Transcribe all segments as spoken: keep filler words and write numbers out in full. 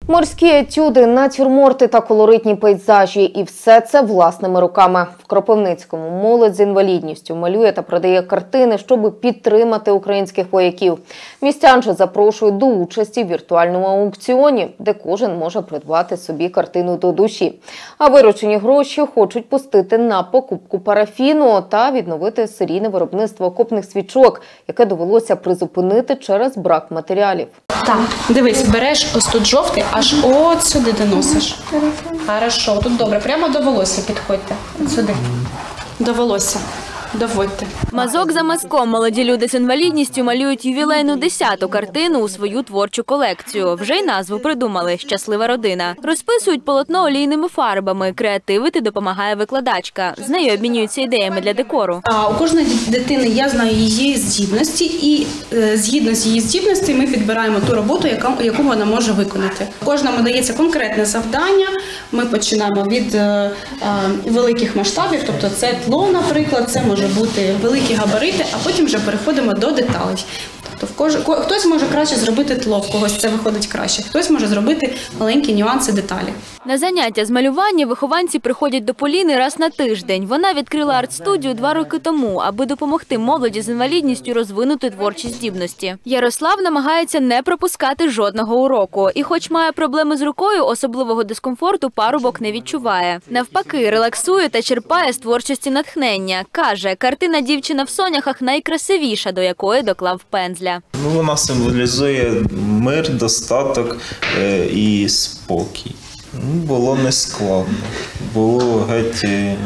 Морські етюди, натюрморти та колоритні пейзажі. І все це власними руками. В Кропивницькому молодь з інвалідністю малює та продає картини, щоб підтримати українських вояків. Містян же запрошують до участі в віртуальному аукціоні, де кожен може придбати собі картину до душі. А виручені гроші хочуть пустити на покупку парафіну та відновити серійне виробництво окопних свічок, яке довелося призупинити через брак матеріалів. Так, дивись, береш ось тут жовтий, аж от сюди доносиш. Хорошо, тут добре, прямо до волосся підходьте. От сюди. До волосся. Доводьте. Мазок за мазком молоді люди з інвалідністю малюють ювілейну десяту картину у свою творчу колекцію. Вже й назву придумали «Щаслива родина». Розписують полотно олійними фарбами, креативити допомагає викладачка. З нею обмінюються ідеями для декору. А у кожної дитини я знаю її здібності і е, згідно з її здібності ми підбираємо ту роботу, яка, яку вона може виконати. Кожному дається конкретне завдання. Ми починаємо від е, е, великих масштабів, тобто це тло, наприклад, це може бути великі габарити, а потім вже переходимо до деталей. Тобто в кож... хтось може краще зробити тло, в когось це виходить краще, хтось може зробити маленькі нюанси, деталі. На заняття з малювання вихованці приходять до Поліни раз на тиждень. Вона відкрила арт-студію два роки тому, аби допомогти молоді з інвалідністю розвинути творчі здібності. Ярослав намагається не пропускати жодного уроку. І хоч має проблеми з рукою, особливого дискомфорту парубок не відчуває. Навпаки, релаксує та черпає з творчості натхнення. Каже, картина «Дівчина в соняхах» найкрасивіша, до якої доклав пензля. Ну, вона символізує мир, достаток е, і спокій. Ну, було не складно, було геть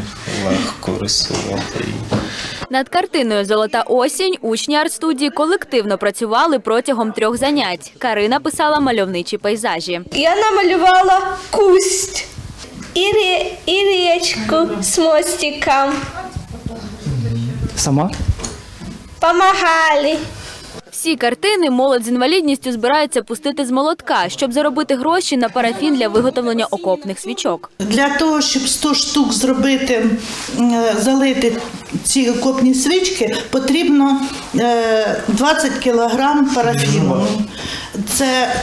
легко рисувати. Над картиною «Золота осінь» учні арт-студії колективно працювали протягом трьох занять. Карина писала мальовничі пейзажі. Я намалювала кусть і, рі... і річку з мостиком. Сама? Помагали. Всі картини молодь з інвалідністю збирається пустити з молотка, щоб заробити гроші на парафін для виготовлення окопних свічок. Для того, щоб сто штук зробити, залити ці окопні свічки, потрібно двадцять кілограм парафіну. Це,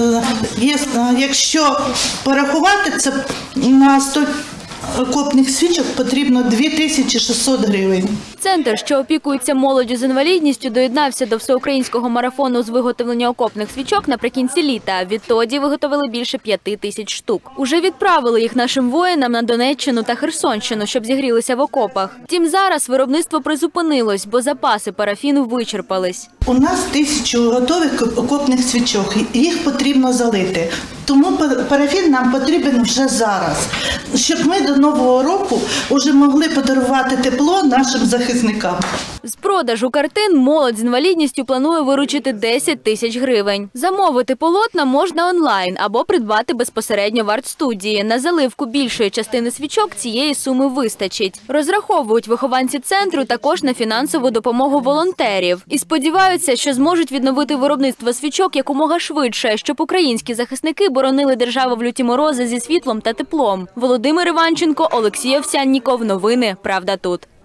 якщо порахувати, це на сто окопних свічок потрібно дві тисячі шістсот гривень. Центр, що опікується молоддю з інвалідністю, доєднався до всеукраїнського марафону з виготовлення окопних свічок наприкінці літа. Відтоді виготовили більше п'яти тисяч штук. Уже відправили їх нашим воїнам на Донеччину та Херсонщину, щоб зігрілися в окопах. Втім, зараз виробництво призупинилось, бо запаси парафіну вичерпались. У нас тисячу готових окопних свічок, їх потрібно залити. Тому парафін нам потрібен вже зараз, щоб ми до Нового року вже могли подарувати тепло нашим захисникам. З продажу картин молодь з інвалідністю планує виручити десять тисяч гривень. Замовити полотна можна онлайн або придбати безпосередньо в арт-студії. На заливку більшої частини свічок цієї суми вистачить. Розраховують вихованці центру також на фінансову допомогу волонтерів. І сподіваються, що зможуть відновити виробництво свічок якомога швидше, щоб українські захисники боронили державу в люті морози зі світлом та теплом. Володимир Іванченко, Олексій Овсянніков. Новини «Правда тут».